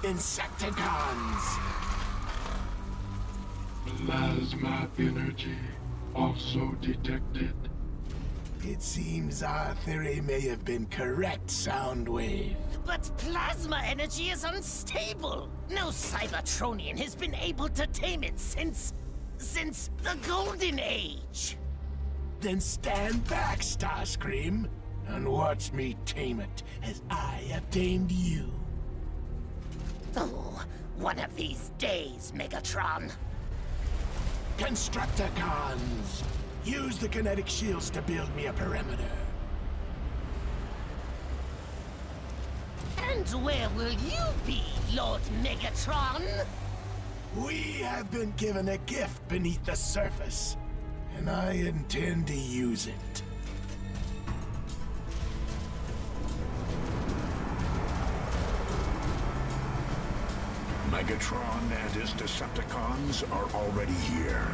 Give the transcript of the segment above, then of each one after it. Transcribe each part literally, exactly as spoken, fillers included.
Insecticons! Plasma energy also detected. It seems our theory may have been correct, Soundwave. But plasma energy is unstable. No Cybertronian has been able to tame it since... since the Golden Age. Then stand back, Starscream, and watch me tame it as I have tamed you. Oh, one of these days, Megatron. Constructicons! Use the kinetic shields to build me a perimeter. And where will you be, Lord Megatron? We have been given a gift beneath the surface, and I intend to use it. Megatron and his Decepticons are already here.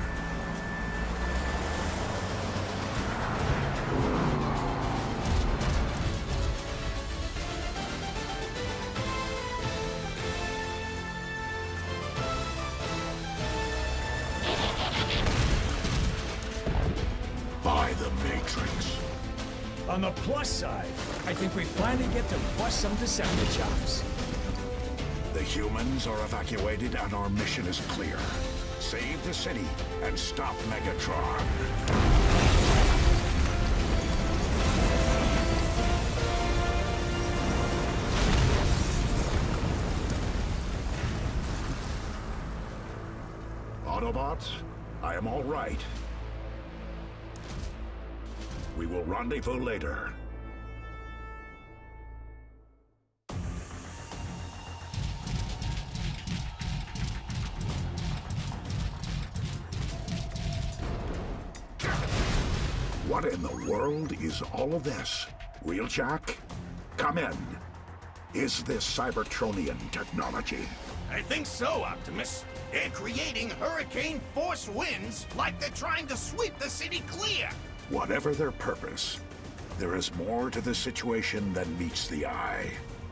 By the Matrix. On the plus side, I think we finally get to bust some Deceptichops. The humans are evacuated and our mission is clear. Save the city and stop Megatron. Autobots, I am all right. We will rendezvous later. What in the world is all of this? Wheeljack? Come in. Is this Cybertronian technology? I think so, Optimus. They're creating hurricane-force winds like they're trying to sweep the city clear. Whatever their purpose, there is more to the situation than meets the eye.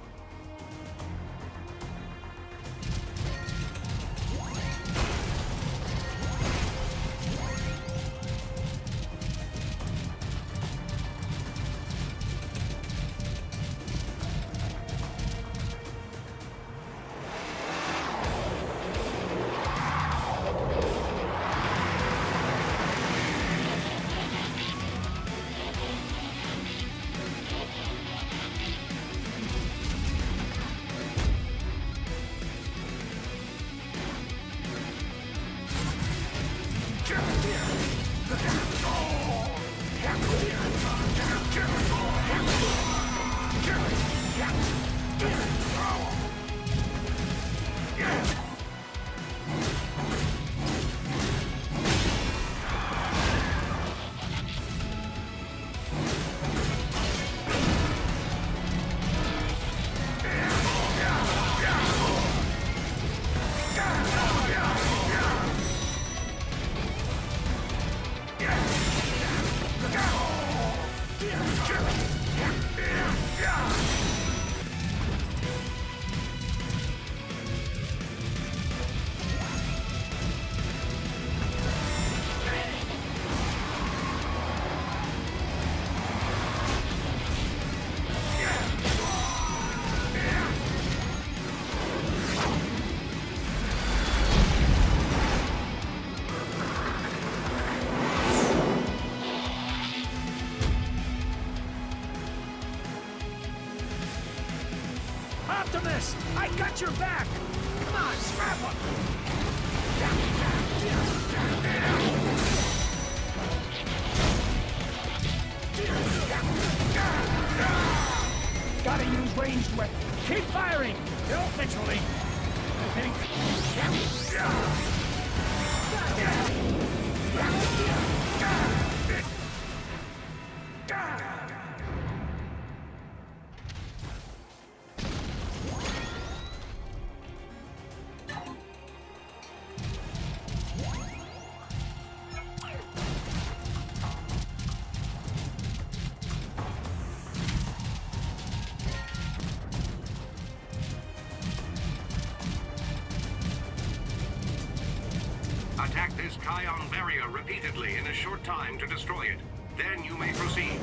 Optimus! I got your back! Come on, scrap him! Gotta use ranged weapons. Keep firing! Eventually, I think. Attack this Kion barrier repeatedly in a short time to destroy it. Then you may proceed.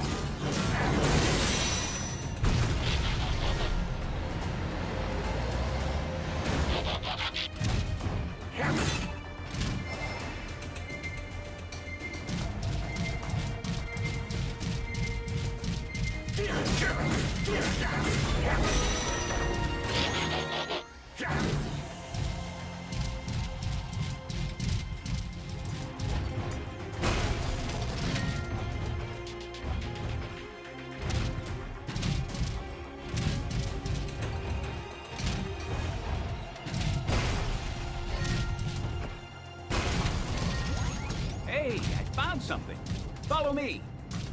Hey, I found something. Follow me.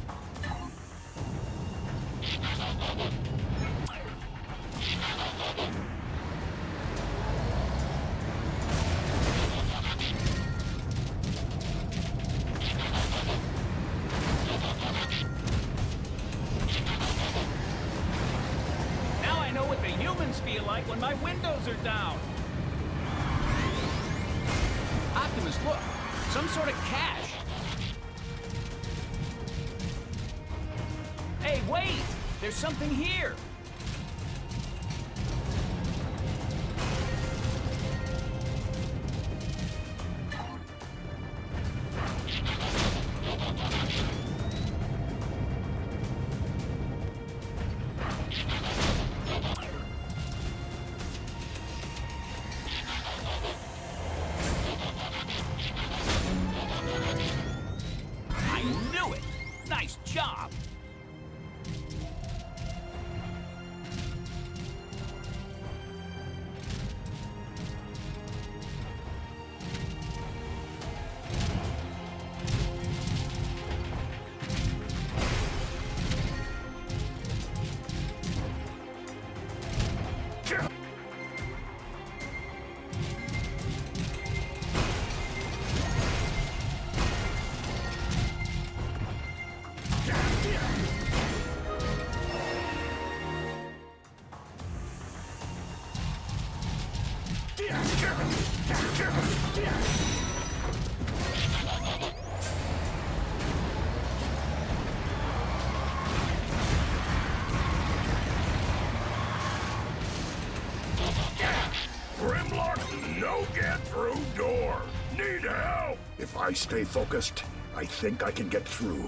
Now I know what the humans feel like when my windows are down. Optimus, look. Some sort of cache. Hey, wait! There's something here. Nice job! No get-through door. Need help? If I stay focused, I think I can get through.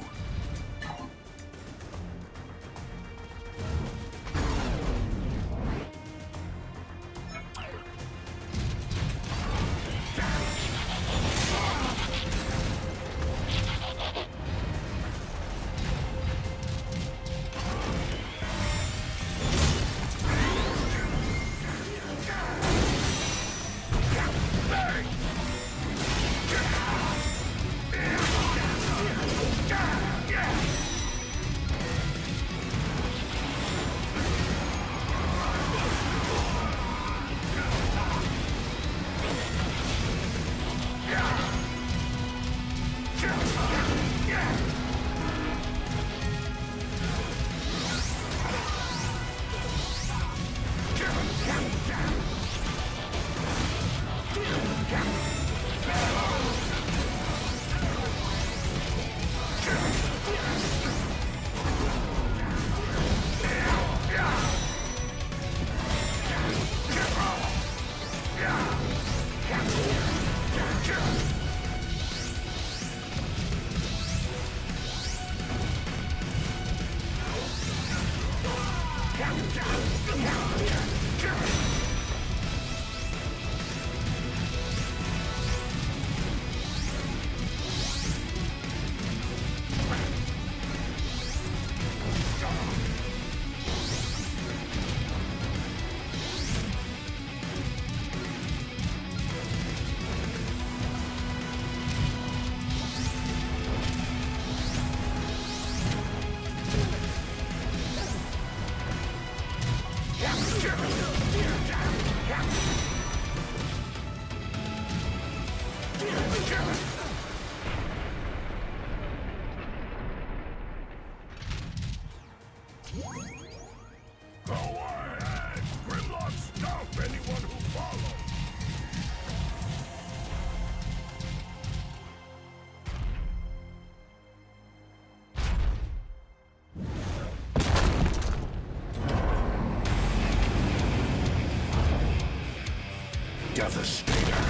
Devastator.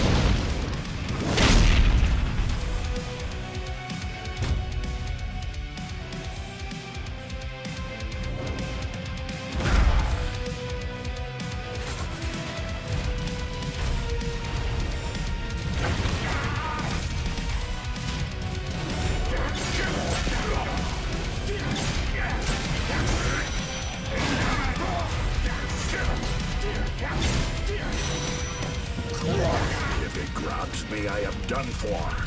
If it grabs me, I am done for.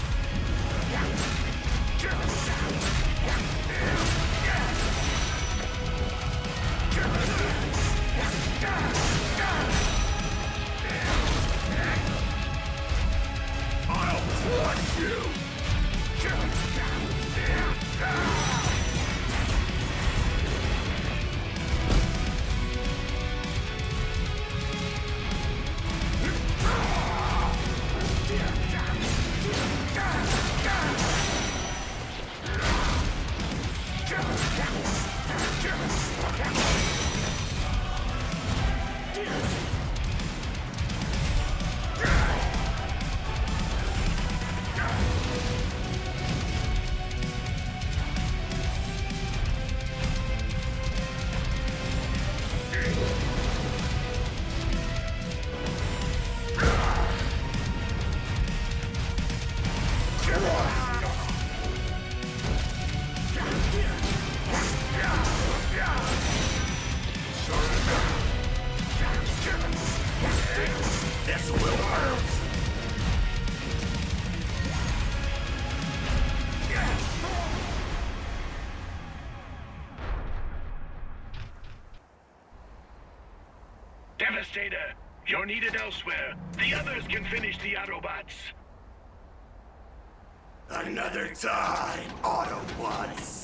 I'll crush you! This will hurt! Devastator, you're needed elsewhere. The others can finish the Autobots. Another time, Autobots.